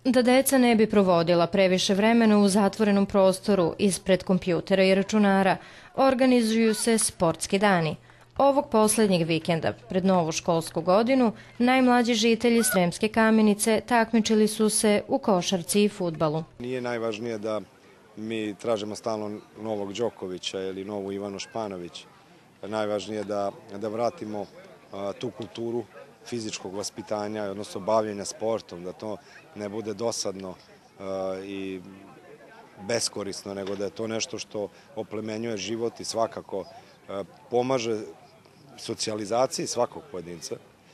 Da deca ne bi provodila previše vremena u zatvorenom prostoru ispred kompjutera i računara, organizuju se sportski dani. Ovog poslednjeg vikenda, pred novu školsku godinu, najmlađi žitelji Sremske Kamenice takmičili su se u košarci i fudbalu. Nije najvažnije da mi tražimo stalno novog Đokovića ili novu Ivanu Španović. Najvažnije je da vratimo tu kulturu fizičkog vaspitanja, odnosno bavljenja sportom, da to ne bude dosadno i beskorisno, nego da je to nešto što oplemenjuje život i svakako pomaže socijalizaciji svakog pojedinca.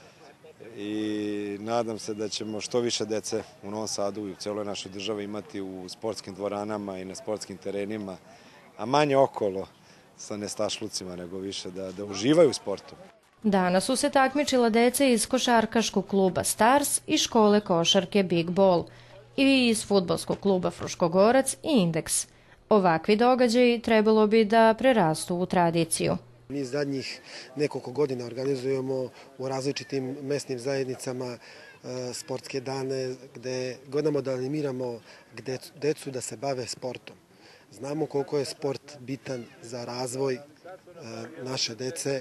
I nadam se da ćemo što više dece u Novom Sadu i u celoj našoj državi imati u sportskim dvoranama i na sportskim terenima, a manje okolo sa nestašlucima, nego više da uživaju u sportu. Danas su se takmičila deca iz košarkaškog kluba Stars i škole košarke Big Ball i iz fudbalskog kluba Fruškogorac i Indeks. Ovakvi događaji trebalo bi da prerastu u tradiciju. Mi zadnjih nekoliko godina organizujemo u različitim mesnim zajednicama sportske dane gde gledamo da animiramo decu da se bave sportom. Znamo koliko je sport bitan za razvoj naše dece,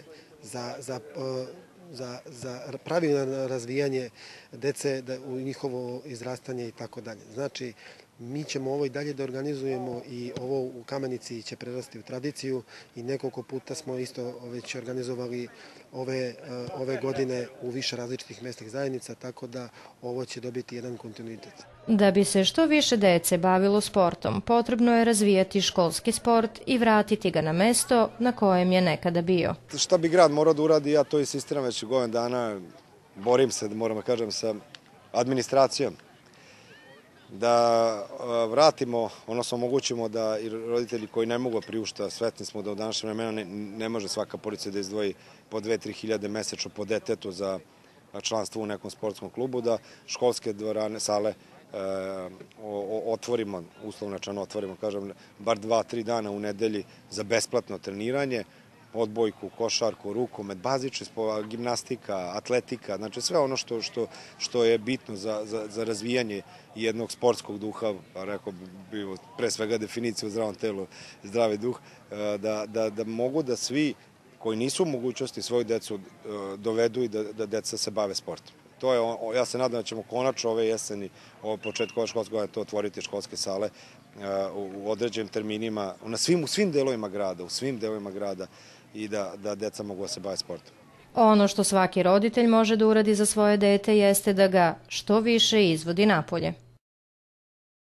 za pravilno razvijanje dece, u njihovo izrastanje i tako dalje. Znači, mi ćemo ovo i dalje da organizujemo i ovo u Kamenici će prerasti u tradiciju i nekoliko puta smo isto već organizovali ove godine u više različitih mesnih zajednica, tako da ovo će dobiti jedan kontinuitet. Da bi se što više dece bavilo sportom, potrebno je razvijati školski sport i vratiti ga na mesto na kojem je nekada bio. Šta bi grad morao da uradi, ja to insistiram već godinu dana, borim se, moram da kažem, sa administracijom, da vratimo, odnosno omogućimo da i roditelji koji ne mogu priušta, svesni smo da u današnje vremena ne može svaka porodica da izdvoji po 2-3 hiljade mesečno po detetu za članstvo u nekom sportskom klubu, da školske dvorane, sale otvorimo, uslovno otvorimo, kažem, bar 2-3 dana u nedelji za besplatno treniranje, odbojku, košarku, rukomet, bazični sport, gimnastika, atletika, znači sve ono što je bitno za razvijanje jednog sportskog duha, rekao bi pre svega definiciju u zdravom telu, zdravi duh, da mogu da svi koji nisu u mogućnosti svoju decu dovedu i da deca se bave sportom. Ja se nadam da ćemo konačno ove jeseni, početku ove školske godine, to otvoriti školske sale u određenim terminima, u svim delovima grada, i da deca mogu da se bave sportom. Ono što svaki roditelj može da uradi za svoje dete jeste da ga što više izvodi napolje.